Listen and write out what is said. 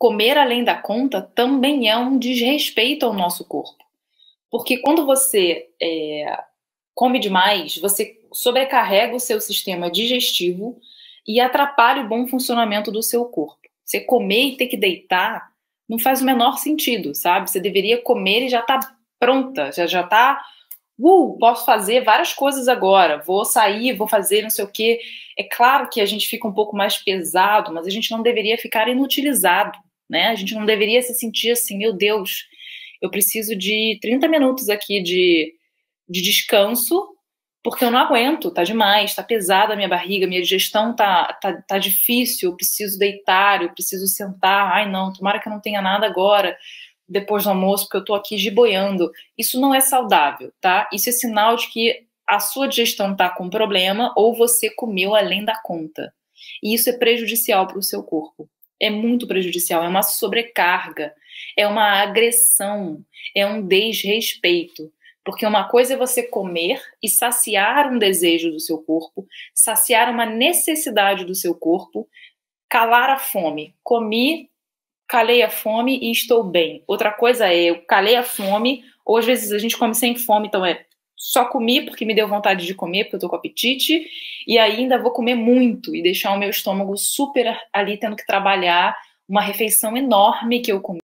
comer além da conta também é um desrespeito ao nosso corpo. Porque quando você come demais, você sobrecarrega o seu sistema digestivo e atrapalha o bom funcionamento do seu corpo. Você comer e ter que deitar não faz o menor sentido, sabe? Você deveria comer e já tá pronta, já tá, posso fazer várias coisas agora, vou sair, vou fazer não sei o quê. É claro que a gente fica um pouco mais pesado, mas a gente não deveria ficar inutilizado, né? A gente não deveria se sentir assim, meu Deus, eu preciso de 30 minutos aqui de descanso, porque eu não aguento, tá demais, tá pesada a minha barriga, minha digestão tá difícil, eu preciso deitar, eu preciso sentar, ai não, tomara que eu não tenha nada agora, depois do almoço, porque eu tô aqui giboiando. Isso não é saudável, tá? Isso é sinal de que a sua digestão tá com problema ou você comeu além da conta. E isso é prejudicial para o seu corpo. É muito prejudicial, é uma sobrecarga, é uma agressão, é um desrespeito. Porque uma coisa é você comer e saciar um desejo do seu corpo, saciar uma necessidade do seu corpo, calar a fome. Comi, calei a fome e estou bem. Outra coisa é, eu calei a fome, ou às vezes a gente come sem fome, então só comi porque me deu vontade de comer, porque eu tô com apetite, e ainda vou comer muito e deixar o meu estômago super ali tendo que trabalhar uma refeição enorme que eu comi.